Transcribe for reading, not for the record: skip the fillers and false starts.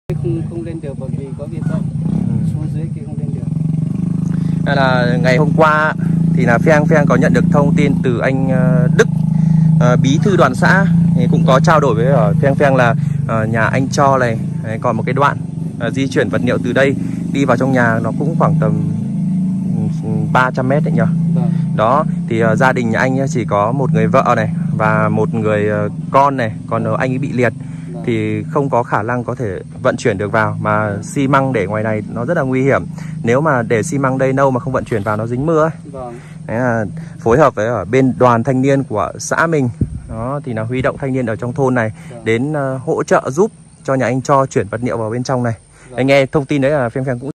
Không lên được bởi vì có việc bận. Xuống dưới kia không lên được. Đây là ngày hôm qua thì là Pheng có nhận được thông tin từ anh Đức, bí thư đoàn xã, thì cũng có trao đổi với Pheng là nhà anh Cho này còn một cái đoạn di chuyển vật liệu từ đây đi vào trong nhà nó cũng khoảng tầm 300 mét đấy nhỉ. Vâng. Đó thì gia đình nhà anh chỉ có một người vợ này và một người con này, còn anh ấy bị liệt. Vâng. Thì không có khả năng có thể vận chuyển được vào, mà xi măng để ngoài này nó rất là nguy hiểm. Nếu mà để xi măng đây lâu mà không vận chuyển vào nó dính mưa ấy. Vâng. Đấy là phối hợp với ở bên đoàn thanh niên của xã mình. Đó thì là huy động thanh niên ở trong thôn này đến hỗ trợ giúp cho nhà anh Cho chuyển vật liệu vào bên trong này. Anh nghe thông tin đấy là Pheng cũng